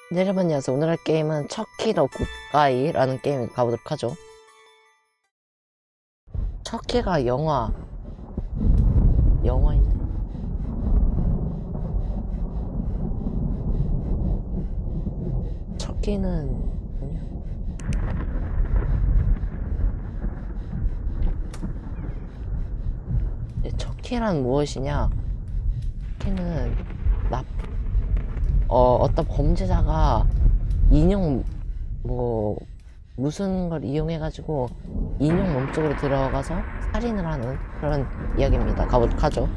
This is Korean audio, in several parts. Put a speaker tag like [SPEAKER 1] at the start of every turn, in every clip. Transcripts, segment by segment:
[SPEAKER 1] 네, 여러분 안녕하세요. 오늘 할 게임은 척키 더 굿가이라는 게임을 가보도록 하죠. 척키가 영화인데. 척키는 뭐냐? 척키란 무엇이냐? 척키는 어떤 범죄자가 인형 무슨 걸 이용해가지고 인형 몸속으로 들어가서 살인을 하는 그런 이야기입니다. 가보도록 하죠.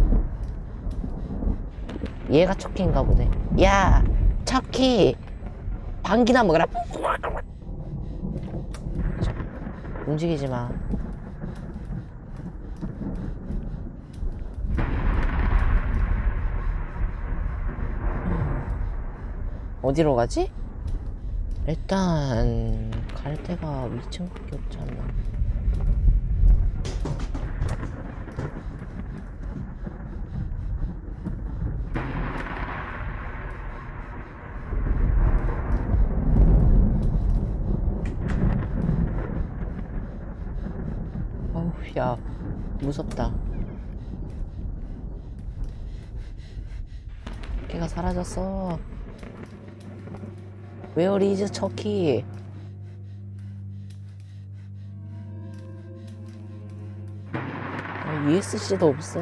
[SPEAKER 1] 얘가 척키인가 보네. 야, 척키! 방귀나 먹어라. 움직이지 마. 어디로 가지? 일단 갈 데가 위층밖에 없지 않나. 어우, 야, 무섭다. 걔가 사라졌어. Where is Chucky? USC도 없어.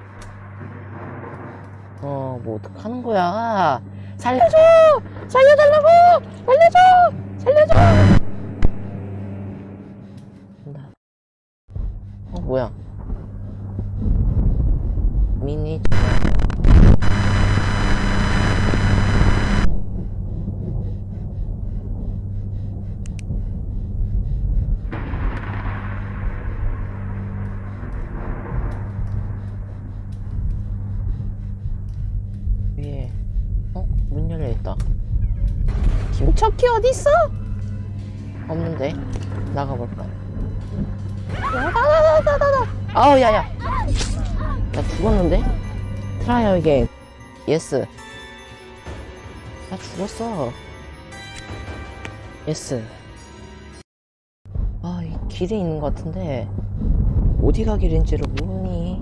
[SPEAKER 1] 뭐 어떡하는 거야? 살려줘! 살려달라고! 살려줘! 살려줘! 된다. 뭐야? 미니. 위에 문 열려있다. 김척키 어딨어? 없는데. 나가볼까? 아우, 야야, 나 죽었는데? 트라이어 이게 예스. 나 죽었어. 예스. 이 길이 있는 것 같은데 어디가 길인지를 모르니.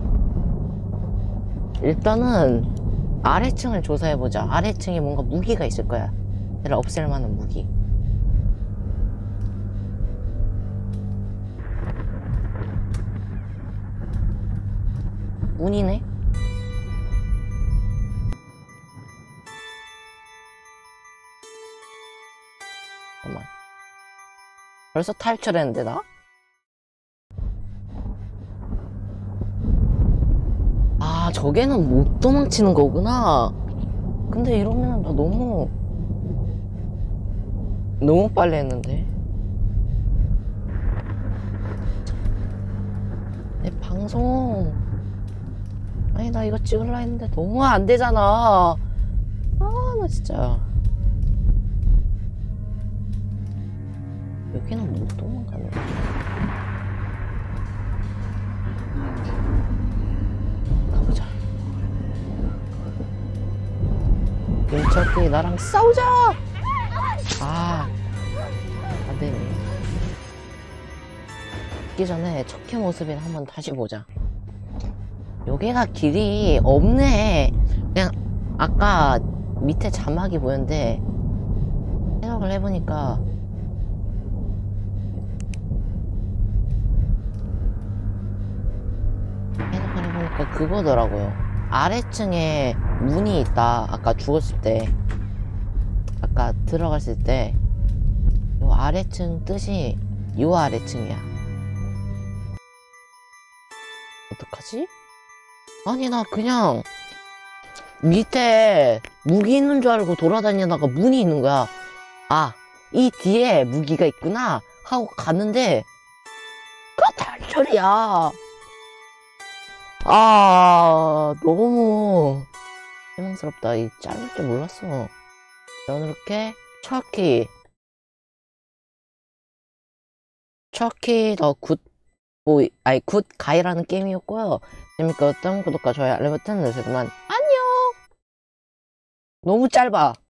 [SPEAKER 1] 일단은 아래층을 조사해보자. 아래층에 뭔가 무기가 있을 거야. 얘를 없앨 만한 무기. 문이네? 잠깐만. 벌써 탈출했는데 나? 저게는 못 도망치는 거구나. 근데 이러면 나 너무 빨리 했는데. 내 방송 아니, 나 이거 찍으려 했는데 너무 안 되잖아. 나 진짜. 여기는 못 도망가네. 가보자. 김척키 나랑 싸우자. 안 되네. 죽기 전에 척키 모습이나 한번 다시 보자. 여기가 길이 없네. 그냥 아까 밑에 자막이 보였는데 생각을 해보니까 그거더라고요. 아래층에 문이 있다. 아까 죽었을 때, 아까 들어갔을 때 요 아래층 뜻이 요 아래층이야. 어떡하지? 아니, 나 그냥 밑에 무기 있는 줄 알고 돌아다니다가 문이 있는 거야. 이 뒤에 무기가 있구나 하고 갔는데 그거 탈출이야. 너무 실망스럽다. 이 짧을 줄 몰랐어. 저는 이렇게 척키 더 굿 가이라는 게임이었고요. 재밌게 봤다면 구독과 좋아요, 알림 버튼 누르시고만 안녕. 너무 짧아.